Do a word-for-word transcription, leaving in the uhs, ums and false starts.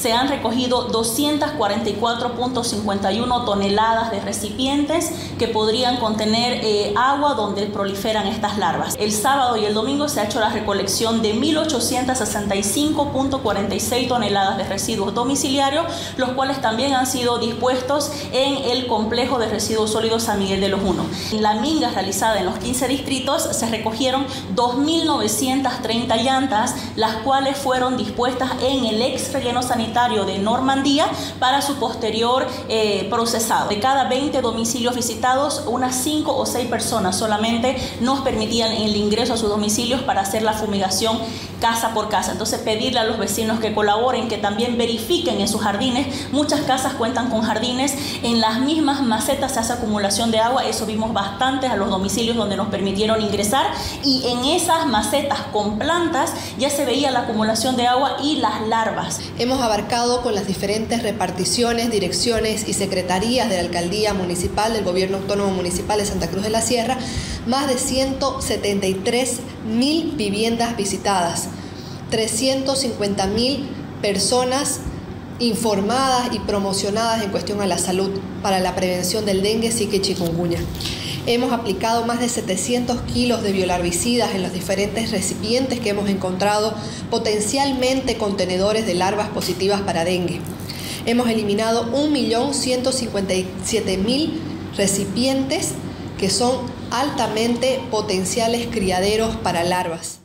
se han recogido doscientas cuarenta y cuatro punto cincuenta y uno toneladas de recipientes que podrían contener eh, agua donde proliferan estas larvas. El sábado y el domingo se ha hecho la recolección de mil ochocientas sesenta y cinco punto cuarenta y seis toneladas de residuos domiciliarios, los cuales también han sido dispuestos en el complejo de residuos sólidos San Miguel de los Unos. En la minga realizada en los quince distritos se recogieron dos mil novecientas treinta llantas, las cuales fueron dispuestas en el ex relleno sanitario de Normandía para su posterior eh, procesado. De cada veinte domicilios visitados, unas cinco o seis personas solamente nos permitían el ingreso a sus domicilios para hacer la fumigación casa por casa. Entonces, pedirle a los vecinos que colaboren, que también verifiquen en sus jardines. Muchas casas cuentan con jardines, en las mismas macetas se hace acumulación de agua, eso vimos bastante a los domicilios donde nos permitieron ingresar, y en esas macetas con plantas ya se veía la acumulación de agua y las larvas. Hemos abarcado con las diferentes reparticiones, direcciones y secretarías de la Alcaldía Municipal del Gobierno Autónomo Municipal de Santa Cruz de la Sierra más de ciento setenta y tres mil viviendas visitadas, trescientos cincuenta mil personas informadas y promocionadas en cuestión a la salud para la prevención del dengue, zika y chikungunya. Hemos aplicado más de setecientos kilos de biolarvicidas en los diferentes recipientes que hemos encontrado potencialmente contenedores de larvas positivas para dengue. Hemos eliminado un millón ciento cincuenta y siete mil recipientes que son altamente potenciales criaderos para larvas.